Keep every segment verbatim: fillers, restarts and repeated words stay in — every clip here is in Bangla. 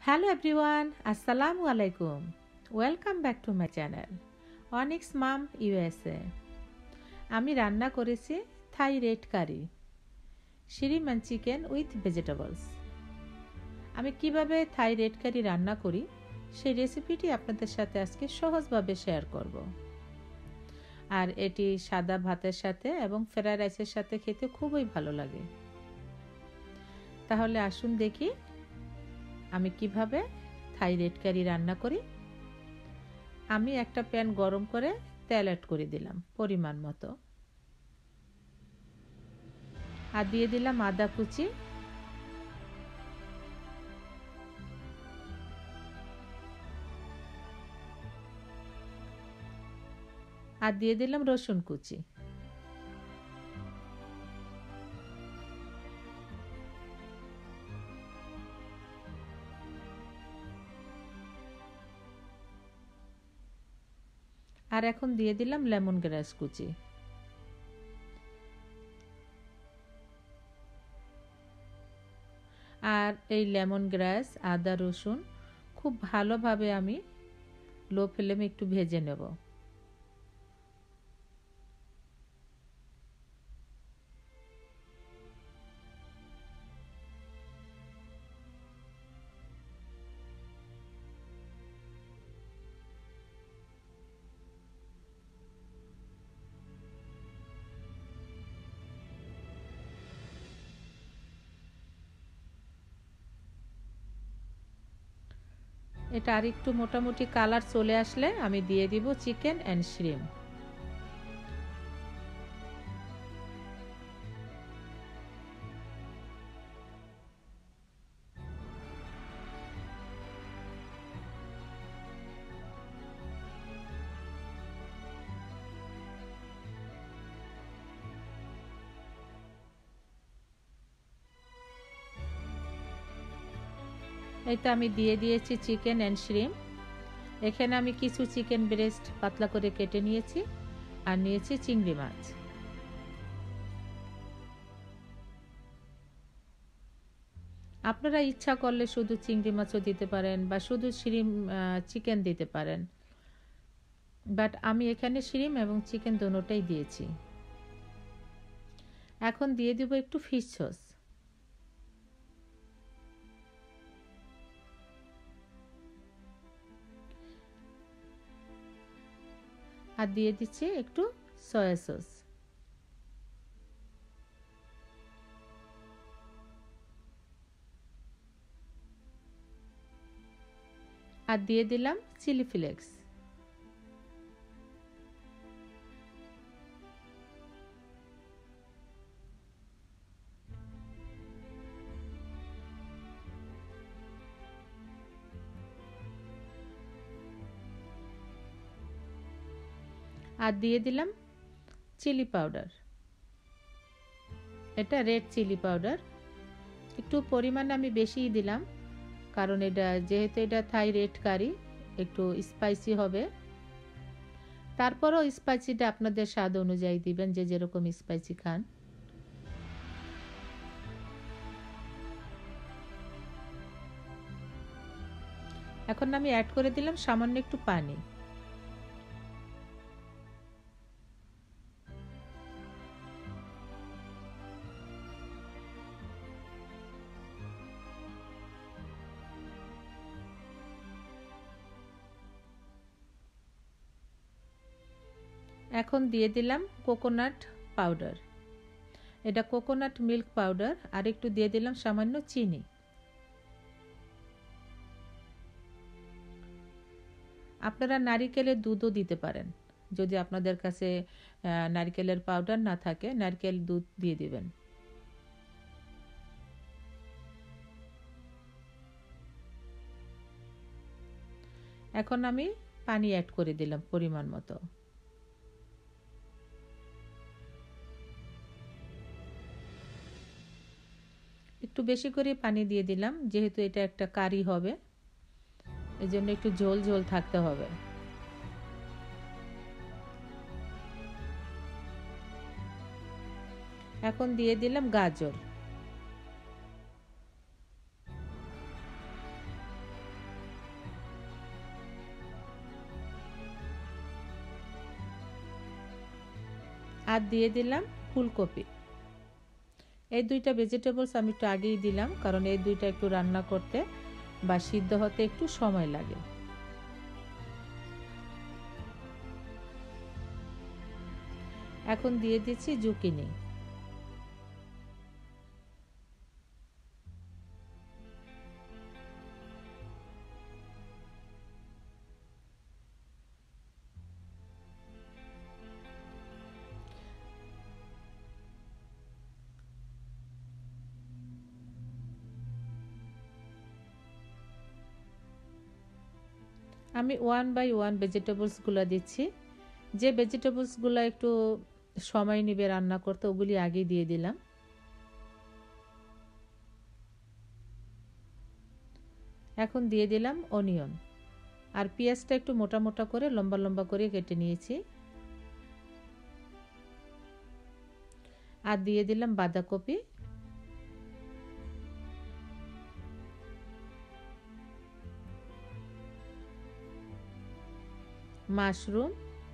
Hello everyone, Assalamu alaikum. Welcome back to my channel. Onyx Mom U S A. আমি রান্না করেছি Thai red curry, shrimp chicken with vegetables. আমি কিভাবে থাই রেড কারি রান্না করি সেই রেসিপিটি আপনাদের সাথে আজকে সহজভাবে শেয়ার করব। আর এটি সাদা ভাতের সাথে এবং ফ্রাইড রাইসের সাথে খেতে খুবই ভালো লাগে। তাহলে আসুন দেখি আমি কিভাবে থাই রেড কারি রান্না করি। আমি একটা প্যান গরম করে তেল অ্যাড করে দিলাম পরিমাণ মতো, আর দিয়ে দিলাম আদা কুচি, আর দিয়ে দিলাম রসুন কুচি। আর এখন দিয়ে দিলাম লেমন গ্রাস কুচি। আর এই লেমন গ্রাস, আদা, রসুন খুব ভালোভাবে আমি লো ফ্লেমে একটু ভেজে নেব। এটা আর একটু মোটামুটি কালার চলে আসলে আমি দিয়ে দিব চিকেন অ্যান্ড শ্রিম। এই তো আমি দিয়ে দিয়েছি চিকেন অ্যান্ড শ্রিম। এখানে আমি কিছু চিকেন ব্রেস্ট পাতলা করে কেটে নিয়েছি, আর নিয়েছি চিংড়ি মাছ। আপনারা ইচ্ছা করলে শুধু চিংড়ি মাছও দিতে পারেন বা শুধু শ্রিম চিকেন দিতে পারেন, বাট আমি এখানে শ্রিম এবং চিকেন দুটোটাই দিয়েছি। এখন দিয়ে দিব একটু ফিশ সস, আর দিয়ে দিচ্ছি একটু সয়া সস। আর দিয়ে দিলাম চিলি ফ্লেক্স। আর দিয়ে দিলাম চিলি পাউডার, এটা রেড চিলি পাউডার। একটু পরিমাণ আমি বেশিই দিলাম, কারণ এটা যেহেতু এটা থাই রেড কারি একটু স্পাইসি হবে। তারপরও স্পাইসিটা আপনাদের স্বাদ অনুযায়ী দিবেন, যে যেরকম স্পাইসি খান। এখন আমি অ্যাড করে দিলাম সামান্য একটু পানি। এখন দিয়ে দিলাম কোকোনাট পাউডার, এটা কোকোনাট মিল্ক পাউডার। আর একটু দিয়ে দিলাম সামান্য চিনি। আপনারা নারিকেলের দুধও দিতে পারেন, যদি আপনাদের কাছে নারকেলের পাউডার না থাকে নারকেল দুধ দিয়ে দিবেন। এখন আমি পানি অ্যাড করে দিলাম পরিমাণ মতো। একটু বেশি করে পানি দিয়ে দিলাম, যেহেতু এটা একটা কারি হবে, এই জন্য একটু ঝোল ঝোল থাকতে হবে। এখন দিয়ে দিলাম গাজর। আর দিয়ে দিলাম ফুলকপি। এই দুইটা ভেজিটেবলস আমি একটু আগেই দিলাম, কারণ এই দুইটা একটু রান্না করতে বা সিদ্ধ হতে একটু সময় লাগে। এখন দিয়ে দিচ্ছি জুকিনি। আমি ওয়ান বাই ওয়ান ভেজিটেবলসগুলো দিচ্ছি। যে ভেজিটেবলসগুলো একটু সময় নেবে রান্না করতে ওগুলি আগেই দিয়ে দিলাম। এখন দিয়ে দিলাম অনিয়ন, আর পেঁয়াজটা একটু মোটা মোটা করে লম্বা লম্বা করে কেটে নিয়েছি। আর দিয়ে দিলাম বাঁধাকপি, মাশরুম,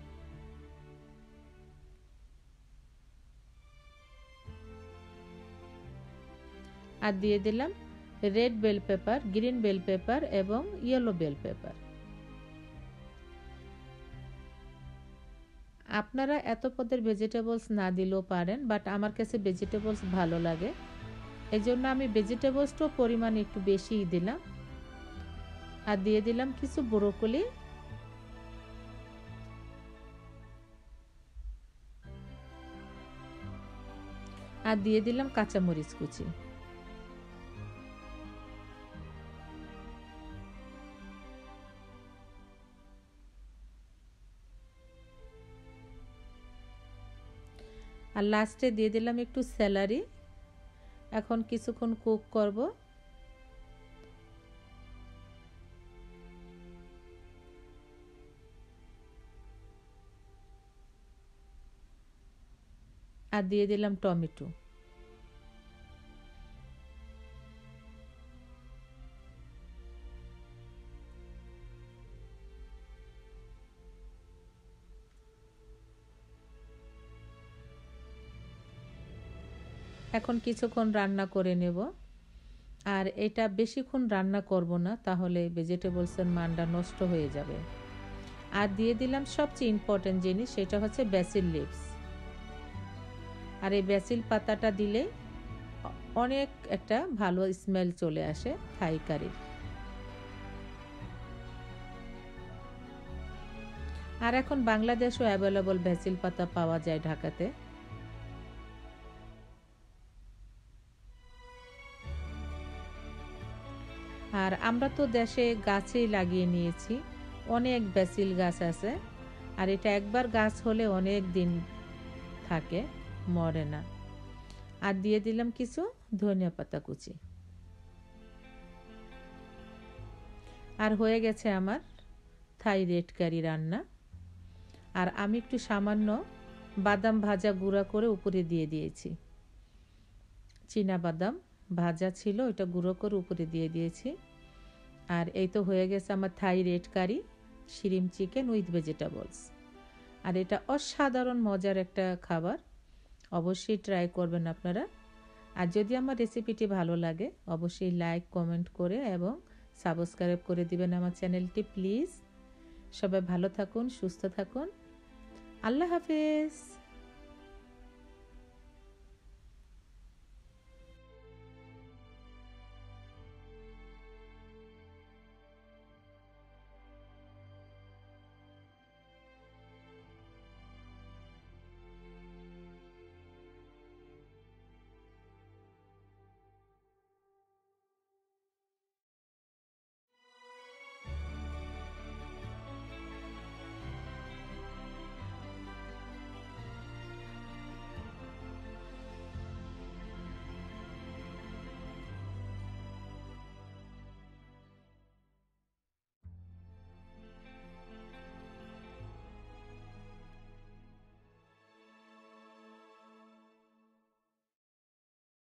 আর দিয়ে দিলাম red bell pepper, green bell pepper এবং ইয়েলো বেল পেপার। আপনারা এত পদের ভেজিটেবলস না দিলেও পারেন, বাট আমার কাছে ভেজিটেবলস ভালো লাগে, এই জন্য আমি ভেজিটেবলসটাও পরিমাণ একটু বেশিই দিলাম। আর দিয়ে দিলাম কিছু ব্রোকলি, আর দিয়ে দিলাম কাঁচামরিচ কুচি। আর লাস্টে দিয়ে দিলাম একটু স্যালারি। এখন কিছুক্ষণ কুক করব। আর দিয়ে দিলাম টমেটো। এখন কিছুক্ষণ রান্না করে নেব। আর এটা বেশিক্ষণ রান্না করব না, তাহলে ভেজিটেবলসের মানটা নষ্ট হয়ে যাবে। আর দিয়ে দিলাম সবচেয়ে ইম্পর্টেন্ট জিনিস, সেটা হচ্ছে ব্যাসিল লিভস। আর এই ব্যাসিল পাতাটা দিলে অনেক একটা ভালো স্মেল চলে আসে থাই কারির। আর এখন বাংলাদেশও অ্যাভেলেবল ব্যাসিল পাতা পাওয়া যায় ঢাকাতে। আর আমরা তো দেশে গাছেই লাগিয়ে নিয়েছি, অনেক ব্যাসিল গাছ আছে। আর এটা একবার গাছ হলে অনেক দিন থাকে, মরে না। আর দিয়ে দিলাম কিছু ধনিয়া পাতা কুচি। আর হয়ে গেছে আমার থাই রেড কারি রান্না। আর আমি একটু সামান্য বাদাম ভাজা গুঁড়া করে উপরে দিয়ে দিয়েছি। চীনা বাদাম ভাজা ছিল, ওইটা গুঁড়ো করে উপরে দিয়ে দিয়েছি। আর এই তো হয়ে গেছে আমার Thai red curry shrimp chicken with vegetables. আর এটা অসাধারণ মজার একটা খাবার, অবশ্যই ট্রাই করবেন আপনারা। আর যদি আমার রেসিপিটি ভালো লাগে অবশ্যই লাইক কমেন্ট করে এবং সাবস্ক্রাইব করে দিবেন আমার চ্যানেলটি প্লিজ। সবাই ভালো থাকুন, সুস্থ থাকুন। আল্লাহ হাফেজ।